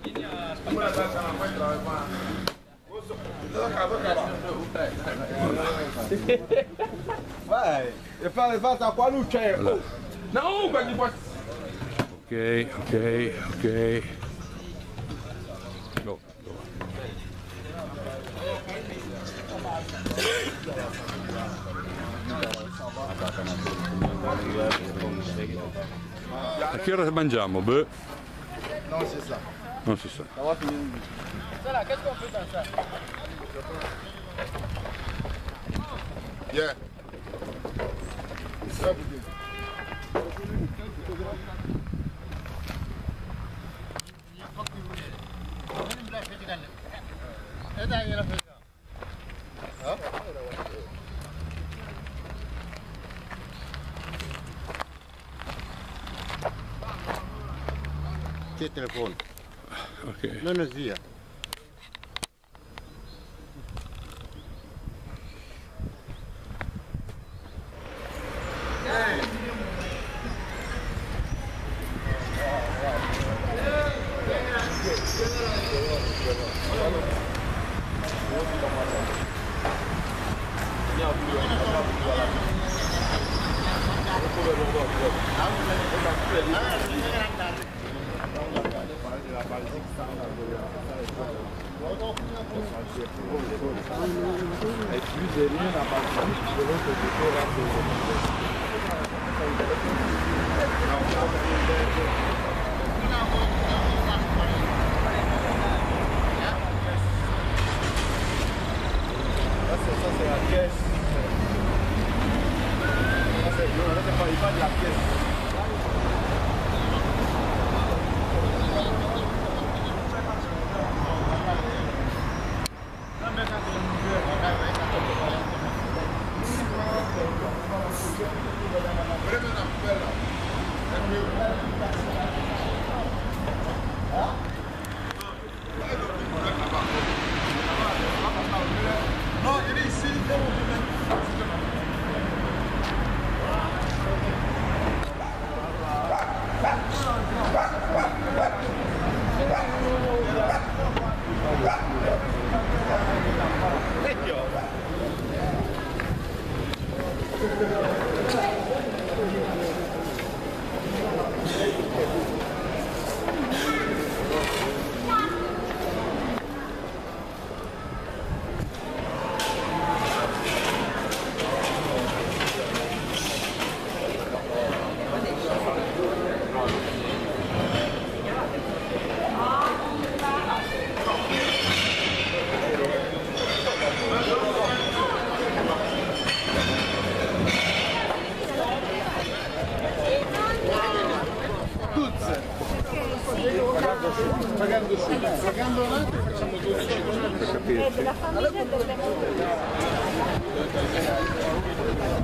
Vai, e fatta qua non c'è. No, quando puoi. Ok, ok, ok. Go, go. A che ora mangiamo? Beh. Non si sa. Non si sa. Qu'est-ce qu'on fait dans ça? Yeah. Che telefono? Ok. Non è via. Pagando avanti facciamo 12 per capirci. La famiglia delle